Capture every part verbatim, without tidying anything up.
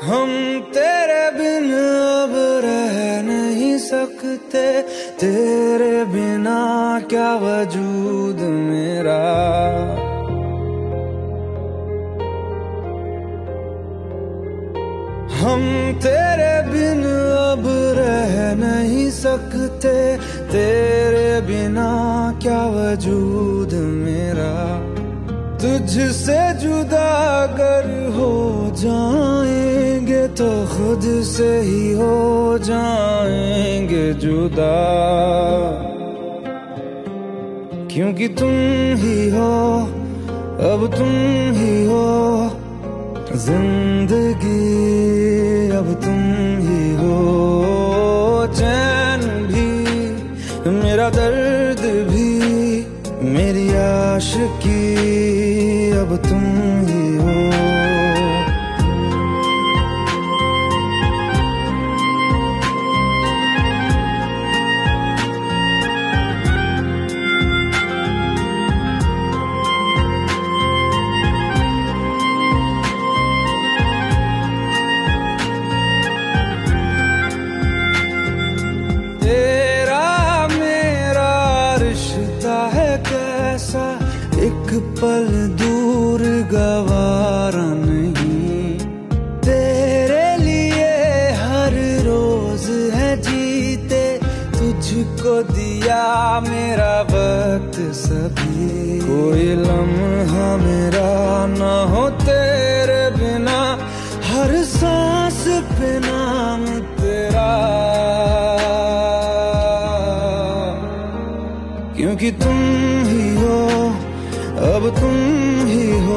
हम तेरे बिन अब रह नहीं सकते, तेरे बिना क्या वजूद मेरा। हम तेरे बिन अब रह नहीं सकते, तेरे बिना क्या वजूद मेरा। तुझसे जुदा अगर हो जाएंगे तो खुद से ही हो जाएंगे जुदा, क्योंकि तुम ही हो, अब तुम ही हो जिंदगी, अब तुम ही हो। चैन भी मेरा दर्द भी मेरी आशिकी, अब तुम ही हो। एक पल दूर गवारा नहीं, तेरे लिए हर रोज है जीते, तुझको दिया मेरा वक्त सभी। कोई लम्हा मेरा ना हो तेरे बिना, हर सांस पे नाम तेरा, क्योंकि तुम ही हो, अब तुम ही हो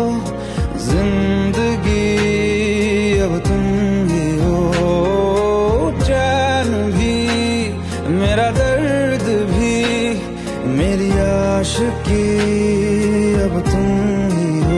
जिंदगी, अब तुम ही हो। चैन भी मेरा दर्द भी मेरी आशिकी, अब तुम ही हो।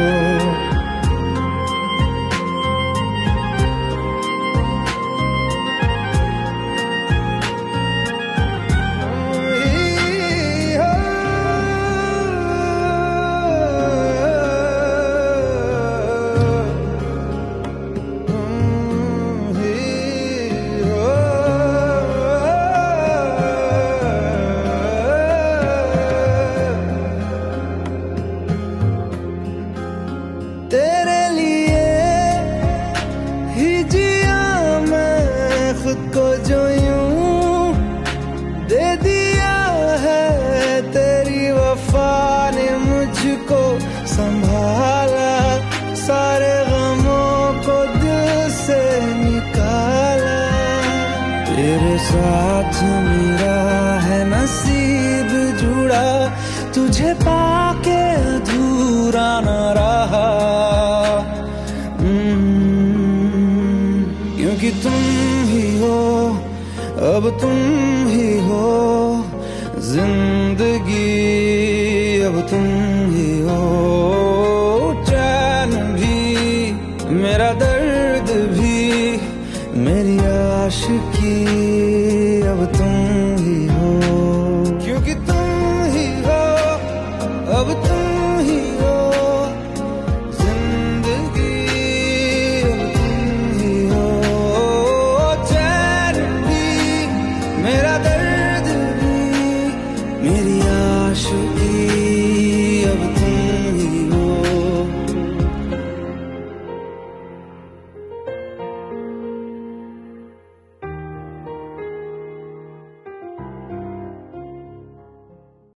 तेरे लिए ही जिया मैं खुद को, जो यूं दे दिया है तेरी वफा ने मुझको संभाला, सारे गमों को दिल से निकाला। तेरे साथ मेरा है नसीब जुड़ा, तुझे पाके अधूरा न रहा, क्योंकि तुम ही हो, अब तुम ही हो जिंदगी, अब तुम ही हो। चैन भी मेरा दर्द भी मेरी आशिकी, अब तुम ही हो, क्योंकि तुम ही हो, अब तुम ही हो जिंदगी, अब तुम ही हो। चैन भी मेरा दर्द भी मेरी आशिकी।